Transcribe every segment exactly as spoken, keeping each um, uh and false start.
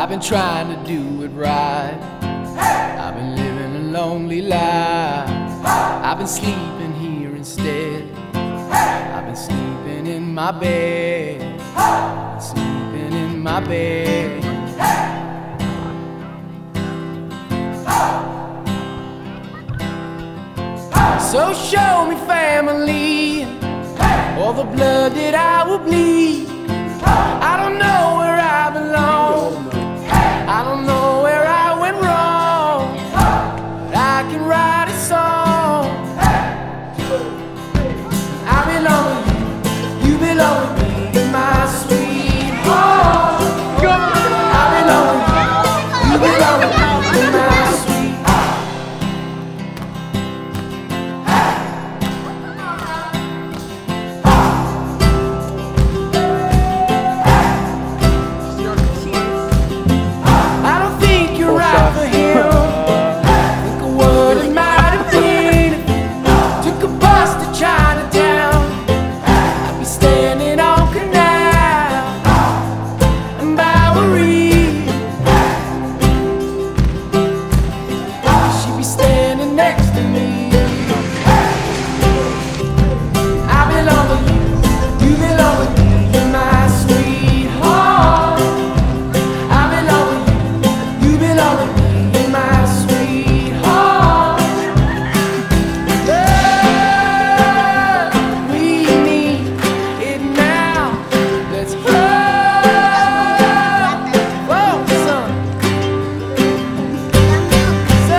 I've been trying to do it right. I've been living a lonely life. I've been sleeping here instead. I've been sleeping in my bed. Sleeping in my bed. So show me family, all the blood that I will bleed. I don't know where I belong. I don't know where I went wrong. But I can write a song. I belong with you, you belong with me, my sweet home. I belong with you, you belong with me, my sweet home. I don't think you're right for him. Think of what it might have been. Took a bus to Chinatown. I'd be standing on Canal and Bowery. She'd be standing next to me. I belong with you, you belong with me, you're my sweetheart. I belong with you, you belong with me, you're my sweetheart. Love, we need it now. Let's hug. Whoa, son. So,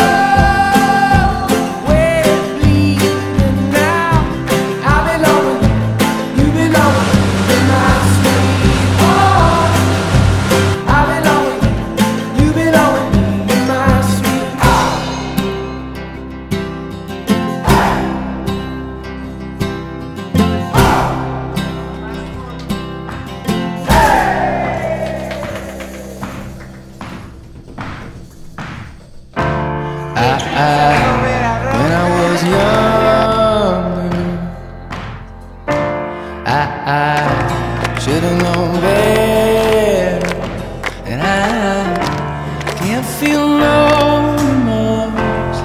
we're bleeding now. I belong with you, you belong with me, you're my sweetheart. I belong with you, you belong with me, you're my sweetheart. I, I, when I was younger, I, I should have known better, and I can't feel no remorse,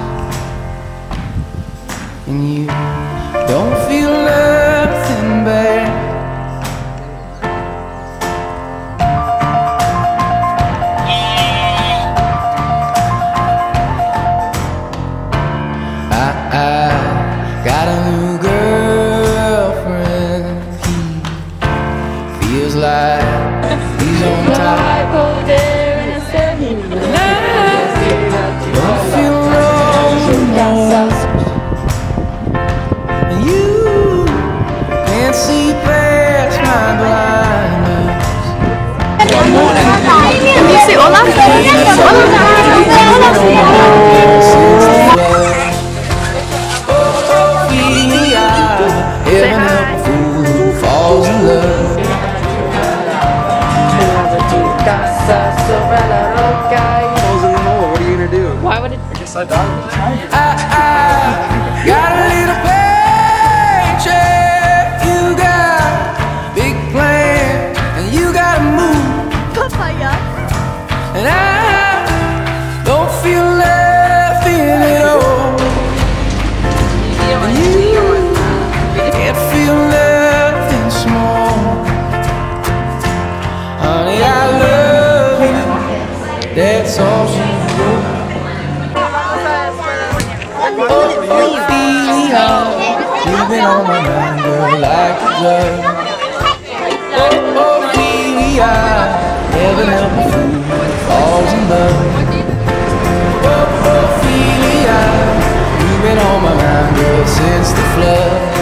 and you don't feel nothing bad. I, I got a new girlfriend. He feels like he's on top. And I don't feel no remorse. And you can't see past my blindness. Can you say hola? Heaven help a fool who falls in love. What are you gonna do? Why would it? I guess I died. I, I got a little paycheck. You got big plans, and you gotta move. Papaya. And I don't feel nothing at all. And you can't feel nothing small. Honey, I love you. That's all she wrote. Oh, Ophelia, you've been on my mind, girl, like a glove. Oh, Ophelia, heaven help a fool who falls in love. Oh, Ophelia, you've been on my mind, girl, since the flood.